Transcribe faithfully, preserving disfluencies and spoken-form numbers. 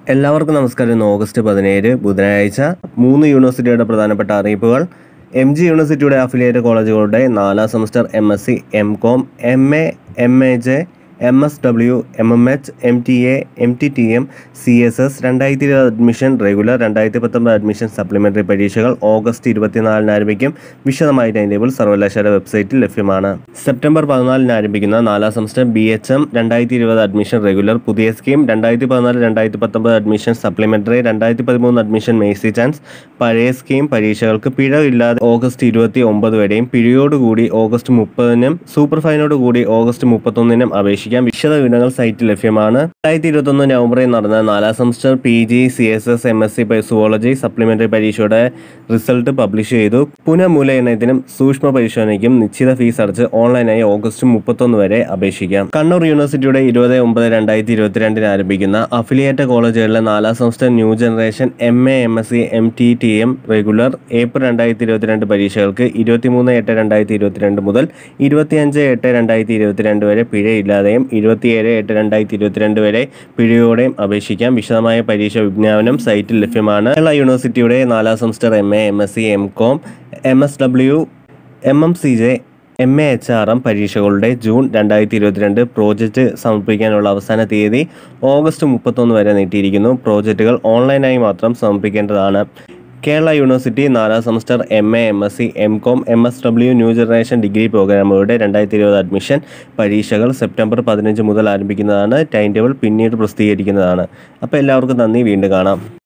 എല്ലാവർക്കും നമസ്കാരം. ഇന്ന് ഓഗസ്റ്റ് പതിനേഴ് ബുധനാഴ്ച. മൂന്ന് യൂണിവേഴ്സിറ്റിയുടെ പ്രധാനപ്പെട്ട അറിയിപ്പുകൾ. എം ജി യൂണിവേഴ്സിറ്റിയുടെ അഫിലിയേറ്റ് കോളേജുകളുടെ നാലാം semester M S C, M com, M A, M A J, M S W, M M H, M T A, M T T M, C S S രണ്ടായിരത്തി ഇരുപത് അഡ്മിഷൻ റെഗുലർ, രണ്ടായിരത്തി പത്തൊമ്പത് admission supplementary പരീക്ഷകൾ August ഇരുപത്തിനാലിന് ആരംഭിക്കും. വിശദമായ time table സർവകലാശാല വെബ്സൈറ്റിൽ ലഭ്യമാണ്. സെപ്റ്റംബർ പതിനാലിന് ആരംഭിക്കുന്ന നാലാം സെമസ്റ്റർ ബി എച്ച് എം രണ്ടായിരത്തി ഇരുപത് അഡ്മിഷൻ റെഗുലർ പുതിയ സ്കീം, രണ്ടായിരത്തി പതിനാല് രണ്ടായിരത്തി പത്തൊമ്പത് അഡ്മിഷൻ സപ്ലിമെൻ്ററി, രണ്ടായിരത്തി പതിമൂന്ന് അഡ്മിഷൻ മേഴ്സി ചാൻസ്. പഴയ സ്കീം പരീക്ഷകൾക്ക് പിഴവില്ലാതെ ഓഗസ്റ്റ് ഇരുപത്തി ഒമ്പത് വരെയും പിഴയോടുകൂടി ഓഗസ്റ്റ് മുപ്പതിനും സൂപ്പർ ഫൈനോടുകൂടി ഓഗസ്റ്റ് മുപ്പത്തൊന്നിനും അപേക്ഷിക്കും. വിശദ വിവരങ്ങൾ സൈറ്റിൽ ലഭ്യമാണ്. രണ്ടായിരത്തി ഇരുപത്തൊന്ന് നവംബറിൽ നടന്ന നാലാം semester P G, C S S, M S C zoology supplementary പരീക്ഷയുടെ റിസൾട്ട് പബ്ലിഷ് ചെയ്തു. പുനഃമൂല്യനത്തിനും സൂക്ഷ്മ പരിശോധനയ്ക്കും നിശ്ചിത ഫീസ് അടച്ച് ഓൺലൈനായി ഓഗസ്റ്റ് മുപ്പത്തൊന്ന് വരെ അപേക്ഷിക്കാം. കണ്ണൂർ യൂണിവേഴ്സിറ്റിയുടെ ഇരുപത് ഒമ്പത് രണ്ടായിരത്തി ഇരുപത്തിരണ്ടിന് ആരംഭിക്കുന്ന അഫിലിയേറ്റ് കോളേജുകളിലെ നാലാം semester new generation M A, M S C, M T T M regular April രണ്ടായിരത്തി ഇരുപത്തിരണ്ട് പരീക്ഷകൾക്ക് ഇരുപത്തിമൂന്ന് എട്ട് രണ്ടായിരത്തി ഇരുപത്തിരണ്ട് മുതൽ ഇരുപത്തിയഞ്ച് എട്ട് രണ്ടായിരത്തി ഇരുപത്തിരണ്ട് വരെ പിഴയില്ലാതെയും ഇരുപത്തിയേഴ് എട്ട് രണ്ടായിരത്തി ഇരുപത്തിരണ്ട് വരെ പിഴയോടെയും അപേക്ഷിക്കാം. വിശദമായ പരീക്ഷ വിജ്ഞാപനം സൈറ്റിൽ ലഭ്യമാണ്. കേരള യൂണിവേഴ്സിറ്റിയുടെ നാലാം semester M A, M S C, M com, M S W, M M C J, M A H R M പരീക്ഷകളുടെ ജൂൺ രണ്ടായിരത്തി ഇരുപത്തിരണ്ട് പ്രോജക്റ്റ് സമർപ്പിക്കാനുള്ള അവസാന തീയതി ഓഗസ്റ്റ് മുപ്പത്തൊന്ന് വരെ നീട്ടിയിരിക്കുന്നു. പ്രോജക്റ്റുകൾ ഓൺലൈനായി മാത്രം സമർപ്പിക്കേണ്ടതാണ്. കേരള യൂണിവേഴ്സിറ്റി നാലാം semester M A, M S C, M com, M S W new generation degree പ്രോഗ്രാമുകളുടെ രണ്ടായിരത്തി ഇരുപത് അഡ്മിഷൻ പരീക്ഷകൾ സെപ്റ്റംബർ പതിനഞ്ച് മുതൽ ആരംഭിക്കുന്നതാണ്. ടൈം ടേബിൾ പിന്നീട് പ്രസിദ്ധീകരിക്കുന്നതാണ്. അപ്പോൾ എല്ലാവർക്കും നന്ദി. വീണ്ടും കാണാം.